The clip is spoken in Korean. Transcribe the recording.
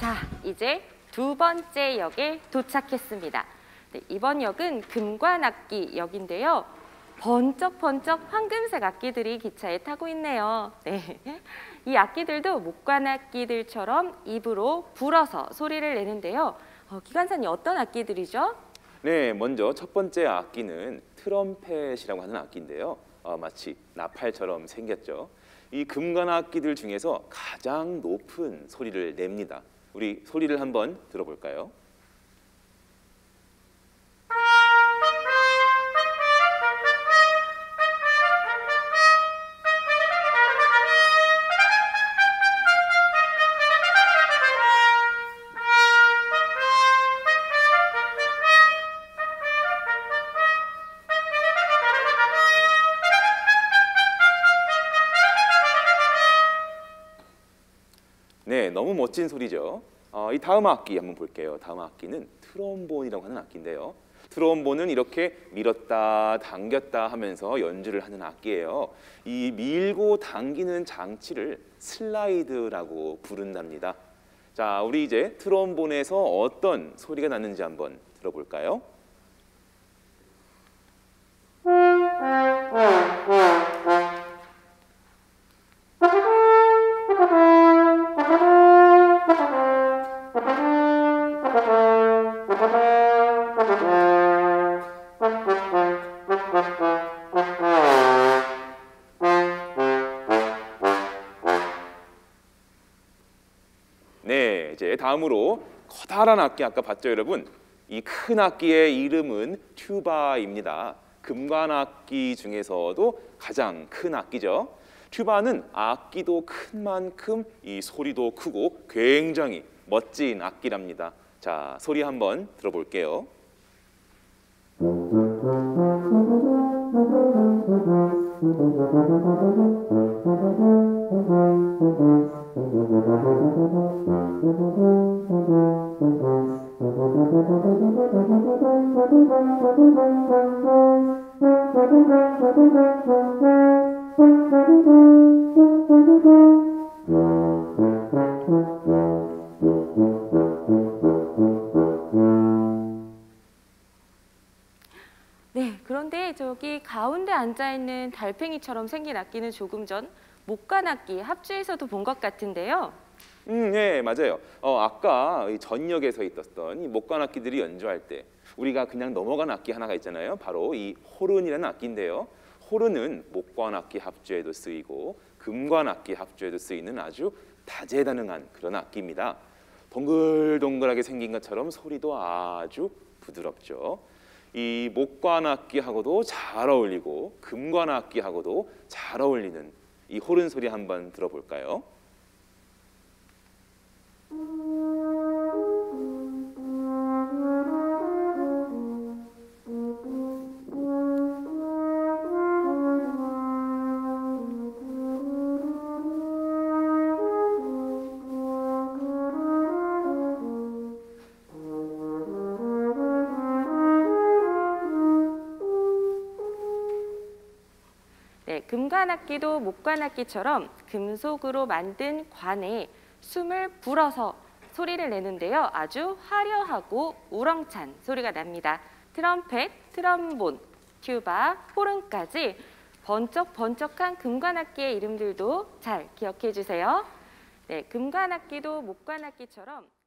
자, 이제 두 번째 역에 도착했습니다. 네, 이번 역은 금관악기 역인데요. 번쩍번쩍 황금색 악기들이 기차에 타고 있네요. 네. 이 악기들도 목관악기들처럼 입으로 불어서 소리를 내는데요. 기관사님, 어떤 악기들이죠? 네, 먼저 첫 번째 악기는 트럼펫이라고 하는 악기인데요. 마치 나팔처럼 생겼죠. 이 금관악기들 중에서 가장 높은 소리를 냅니다. 우리 소리를 한번 들어볼까요? 네, 너무 멋진 소리죠. 이 다음 악기 한번 볼게요. 다음 악기는 트롬본이라고 하는 악기인데요. 트롬본은 이렇게 밀었다 당겼다 하면서 연주를 하는 악기예요. 이 밀고 당기는 장치를 슬라이드라고 부른답니다. 자, 우리 이제 트롬본에서 어떤 소리가 나는지 한번 들어볼까요? 네, 이제 다음으로 커다란 악기 아까 봤죠, 여러분? 이 큰 악기의 이름은 튜바입니다. 금관악기 중에서도 가장 큰 악기죠. 튜바는 악기도 큰 만큼 이 소리도 크고 굉장히 멋진 악기랍니다. 자, 소리 한번 들어볼게요. 네, 그런데 저기 가운데 앉아있는 달팽이처럼 생긴 악기는 조금 전 목관악기 합주에서도 본 것 같은데요. 네, 맞아요. 아까 이 전역에서 있었던 이 목관악기들이 연주할 때 우리가 그냥 넘어간 악기 하나가 있잖아요. 바로 이 호른이라는 악기인데요. 호른은 목관악기 합주에도 쓰이고 금관악기 합주에도 쓰이는 아주 다재다능한 그런 악기입니다. 동글동글하게 생긴 것처럼 소리도 아주 부드럽죠. 이 목관악기하고도 잘 어울리고 금관악기하고도 잘 어울리는 이 호른 소리 한번 들어볼까요? 네, 금관악기도 목관악기처럼 금속으로 만든 관에 숨을 불어서 소리를 내는데요. 아주 화려하고 우렁찬 소리가 납니다. 트럼펫, 트럼본, 튜바, 호른까지 번쩍번쩍한 금관악기의 이름들도 잘 기억해 주세요. 네, 금관악기도 목관악기처럼